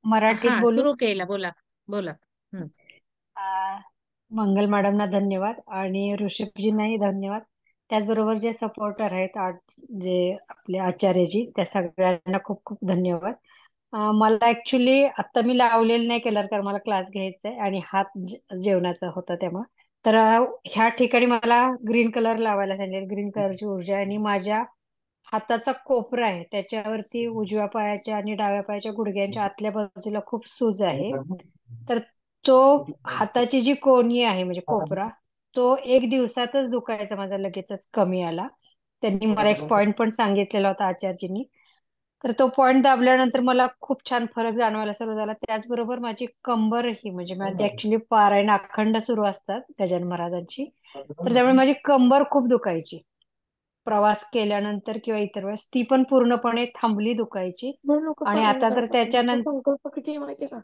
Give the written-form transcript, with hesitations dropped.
मराठीत हा, बोलू. सुरू केला. बोला. बोला. हम्म. आ, मंगल मॅडमना धन्यवाद आणि ऋषभजींनाही धन्यवाद. त्याचबरोबर जे सपोर्टर आहेत जे आपले आचार्यजी त्या सगळ्यांना खूप खूप धन्यवाद. मला ऍक्च्युली आता मी लावलेलं नाही केलं कारण मला क्लास घ्यायचा आहे आणि हात जेवणाचा होता तेव्हा. तर ह्या ठिकाणी मला ग्रीन कलर लावायला सांगितले. ग्रीन कलरची ऊर्जा आहे आणि माझ्या हाताचा कोपरा आहे त्याच्यावरती उजव्या पायाच्या आणि डाव्या पायाच्या गुडघ्यांच्या आतल्या बाजूला खूप सूज आहे. तर तो हाताची जी कोणी आहे म्हणजे कोपरा, तो एक दिवसातच दुखायचा माझा, लगेचच कमी आला. त्यांनी मला एक पॉइंट पण सांगितलेला होता आचार्यजींनी. तर तो पॉइंट दाबल्यानंतर मला खूप छान फरक जाणवायला सुरू झाला. त्याचबरोबर माझी कंबर ही म्हणजे माझी ऍक्च्युली पारायण अखंड सुरू असतात गजानन महाराजांची. तर त्यामुळे माझी कंबर खूप दुखायची. प्रवास केल्यानंतर किंवा इतर वेळेस ती पण पूर्णपणे थांबली दुखायची. म्हणून नको आणि पारायण आता तर करतात. तो त्याच्यानंतर संकल्प किती आहे माहिती का?